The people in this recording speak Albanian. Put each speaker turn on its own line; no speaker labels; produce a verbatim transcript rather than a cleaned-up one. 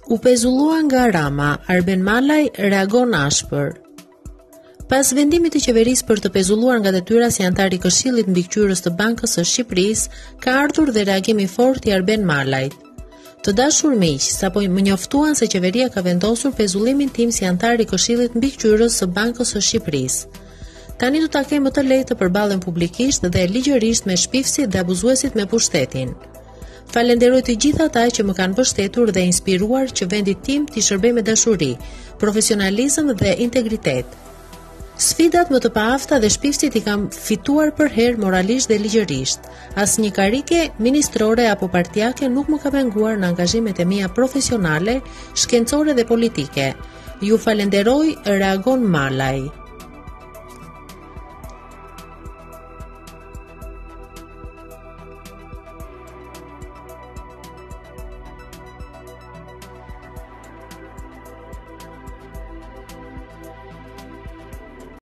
U pezullua nga Rama, Arben Malaj reagon ashpër. Pas vendimit të qeverisë për të pezulluar nga detyra si antar i Këshillit Mbikëqyrës të Bankës së Shqipërisë, ka ardhur dhe reagim i fortë i Arben Malajt. Të dashur miq, sapo më njoftuan se qeveria ka vendosur pezullimin tim si antar i Këshillit Mbikëqyrës së Bankës së Shqipërisë. Tani do ta kem më të lehtë të përballem publikisht dhe ligjërisht me shpifësit dhe abuzuesit me pushtetin. Falenderoj të gjithë ata që më kanë mbështetur dhe inspiruar që vendi tim t'i shërbej me dashuri, profesionalizëm dhe integritet. Sfidat më të paafta dhe shpifësit i kam fituar për herë moralisht dhe ligjërisht. Asnjë karike ministrore apo partijake nuk më ka penguar në angazhimet e mia profesionale, shkencore dhe politike. Ju falenderoj, reagon Malaj.